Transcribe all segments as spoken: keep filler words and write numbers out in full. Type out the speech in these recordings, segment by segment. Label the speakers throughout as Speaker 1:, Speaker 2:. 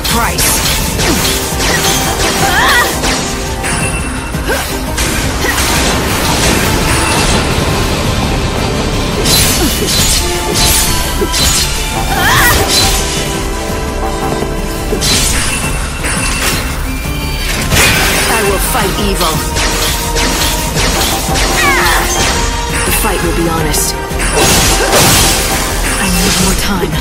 Speaker 1: price. I will fight evil. The fight will be honest. I need more time.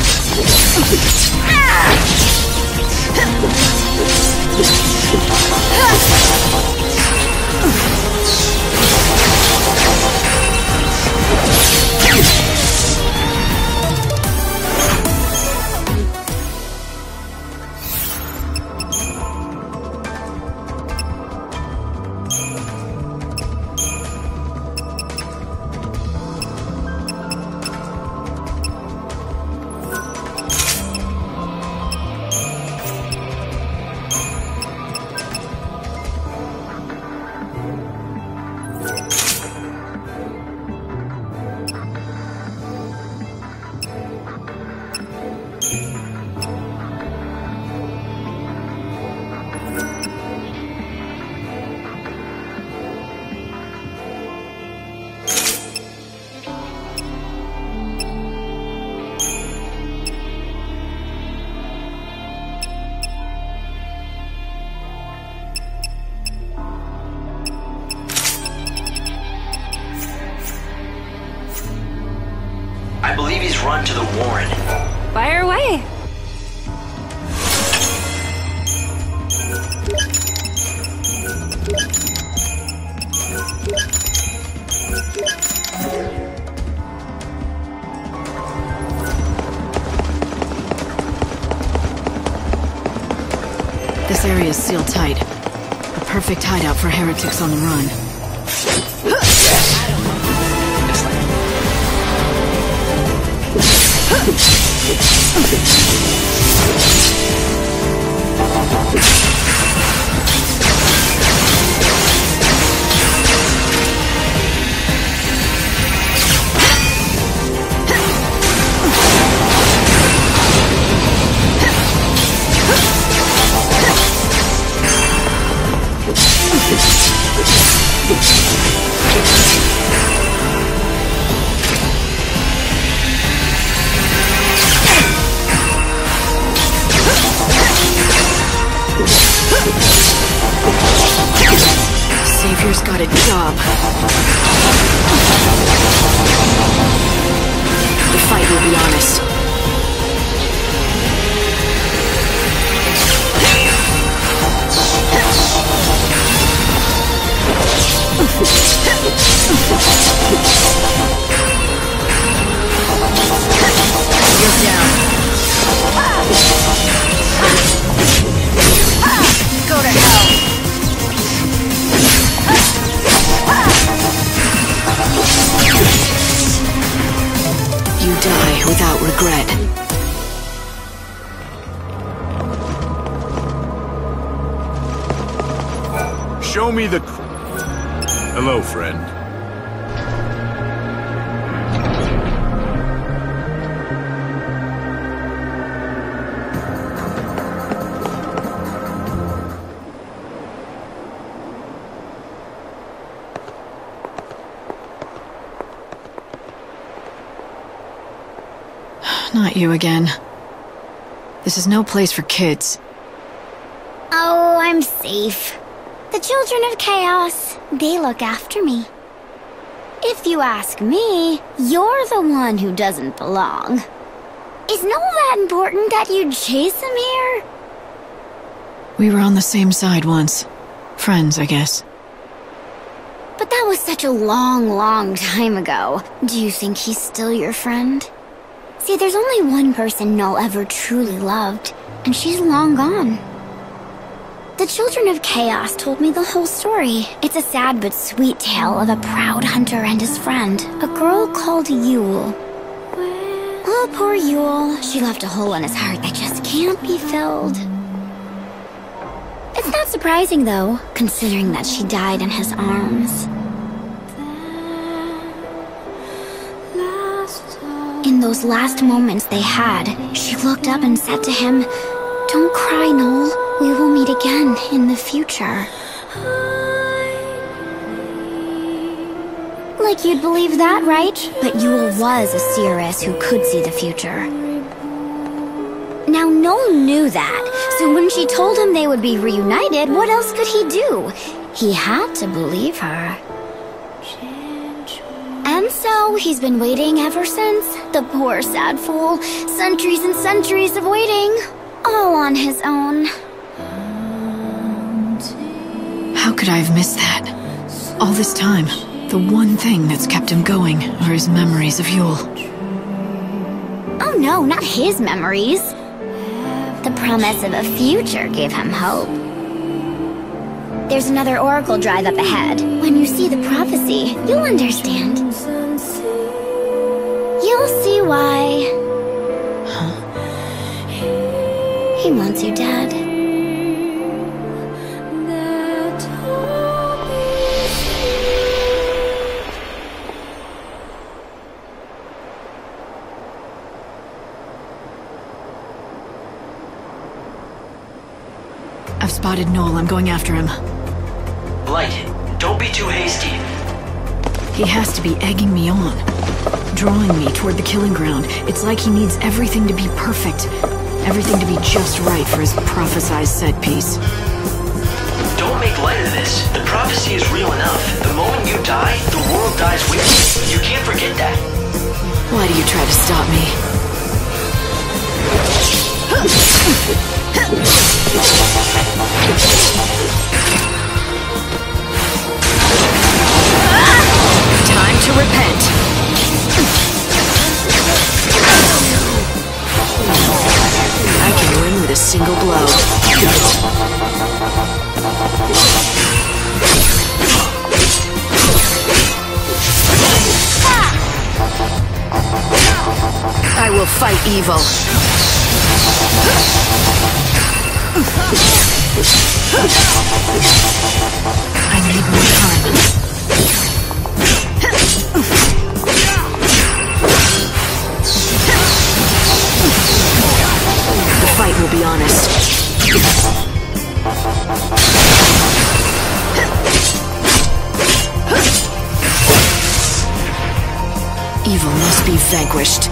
Speaker 2: I believe he's run to the Warren.
Speaker 3: Fire away.
Speaker 1: This area is sealed tight. A perfect hideout for heretics on the run. Savior's got a job. The fight will be honest. You're down. Go to hell. You die without regret.
Speaker 4: Show me the... Hello, friend.
Speaker 1: Not you again. This is no place for kids.
Speaker 5: Oh, I'm safe. The Children of Chaos, they look after me. If you ask me, you're the one who doesn't belong. Isn't all that important that you'd chase him here?
Speaker 1: We were on the same side once. Friends, I guess.
Speaker 5: But that was such a long, long time ago. Do you think he's still your friend? See, there's only one person Null ever truly loved, and she's long gone. The Children of Chaos told me the whole story. It's a sad but sweet tale of a proud hunter and his friend, a girl called Yule. Oh, poor Yule. She left a hole in his heart that just can't be filled. It's not surprising, though, considering that she died in his arms. In those last moments they had, she looked up and said to him, Don't cry, Noel. We will meet again in the future. Like you'd believe that, right? But Yule was a seeress who could see the future. Now, Noel knew that, so when she told him they would be reunited, what else could he do? He had to believe her. And so, he's been waiting ever since. The poor sad fool. Centuries and centuries of waiting. All on his own.
Speaker 1: How could I have missed that? All this time, the one thing that's kept him going are his memories of Yule.
Speaker 5: Oh no, not his memories. The promise of a future gave him hope. There's another Oracle Drive up ahead. When you see the prophecy, you'll understand. You'll see why.
Speaker 1: Huh?
Speaker 5: He wants you dead.
Speaker 1: I've spotted Noel. I'm going after him.
Speaker 2: Blight, don't be too hasty.
Speaker 1: He has to be egging me on, drawing me toward the killing ground. It's like he needs everything to be perfect, everything to be just right for his prophesized set piece.
Speaker 2: Don't make light of this. The prophecy is real enough. The moment you die, the world dies with you. You can't forget that.
Speaker 1: Why do you try to stop me? Time to repent. I can win with a single blow. I will fight evil. I need more time. The fight will be honest. Evil must be vanquished.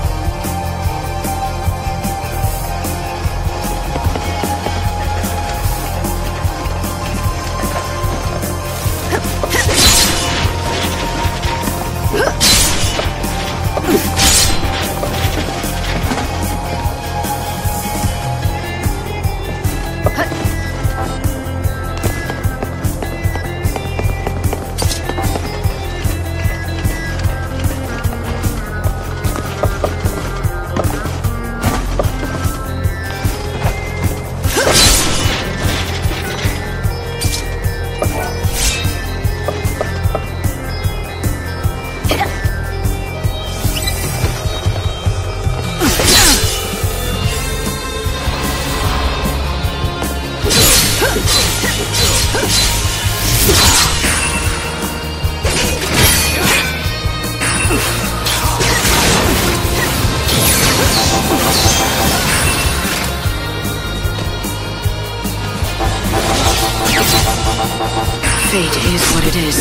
Speaker 1: Fate is what it is.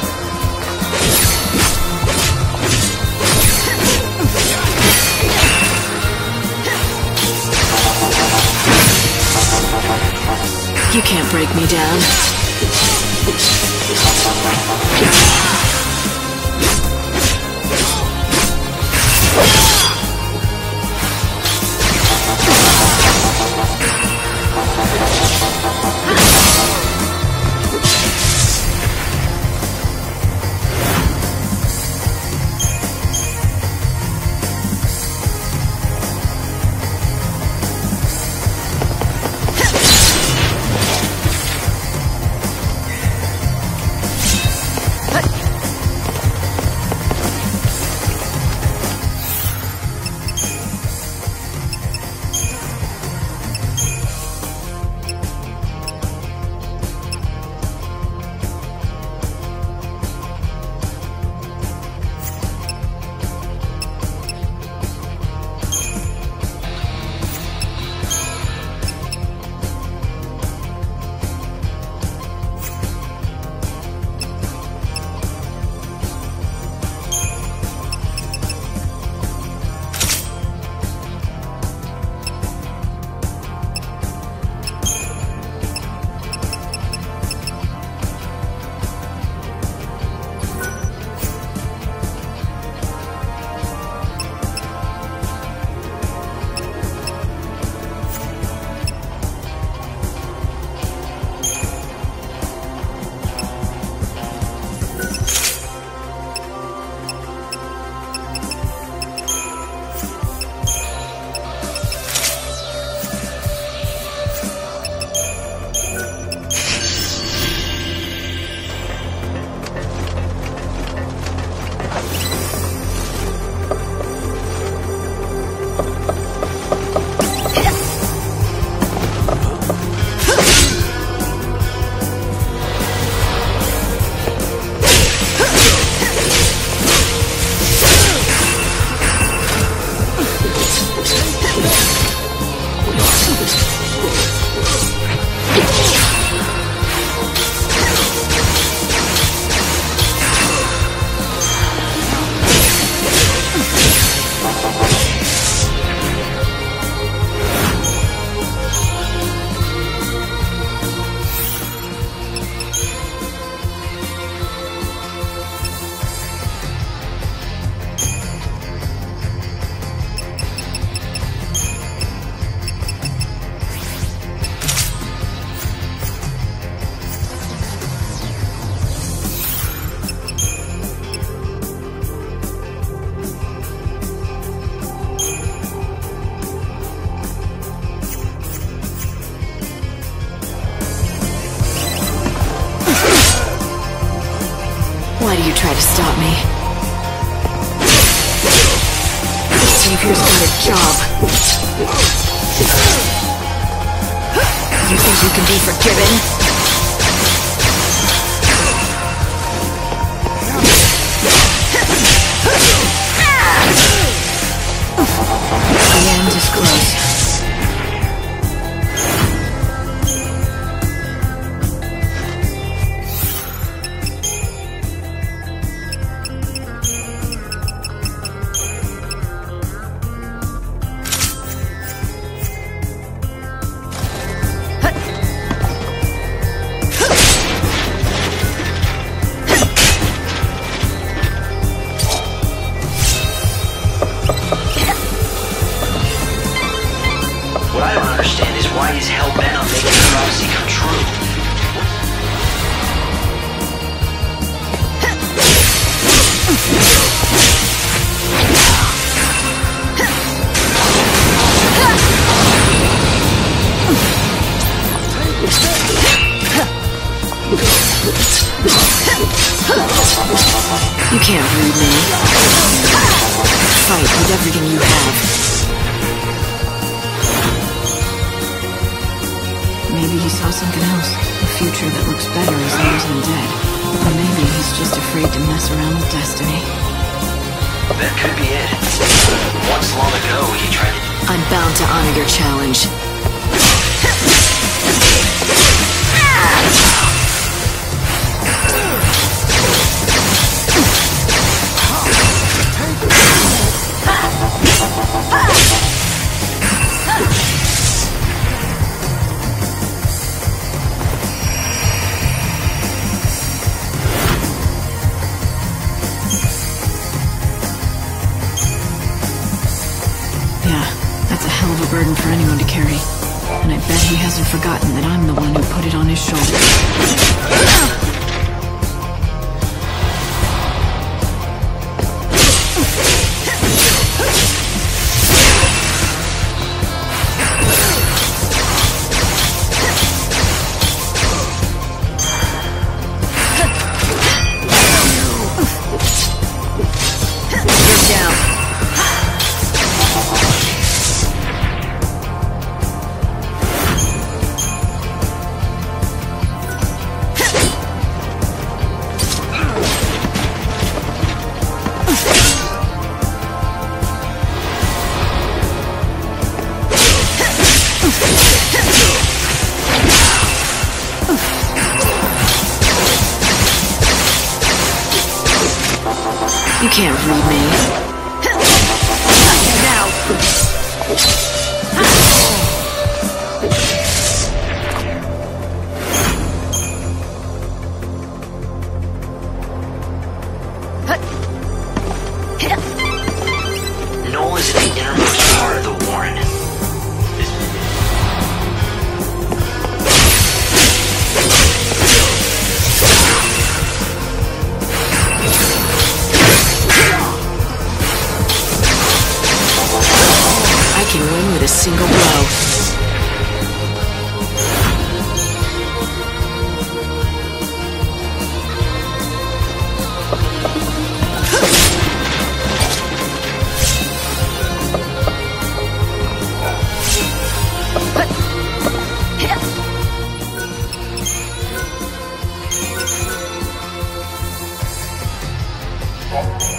Speaker 1: You can't break me down. Why do you try to stop me? The Savior's got a job. You think you can be forgiven? The end is close.
Speaker 2: What I don't understand is why he's hell-bent on making the prophecy come true.
Speaker 1: You can't read me. Fight with everything you have. Maybe he saw something else. A future that looks better as long as I'm dead. Or maybe he's just afraid to mess around with destiny.
Speaker 2: That could be it. Once long ago, he tried to...
Speaker 1: I'm bound to honor your challenge. Burden for anyone to carry. And I bet he hasn't forgotten that I'm the one who put it on his shoulders. You're down. You can't read me. Now!
Speaker 2: Noel is in the innermost part of the Warren.
Speaker 1: I can win with a single blow.
Speaker 5: Yeah.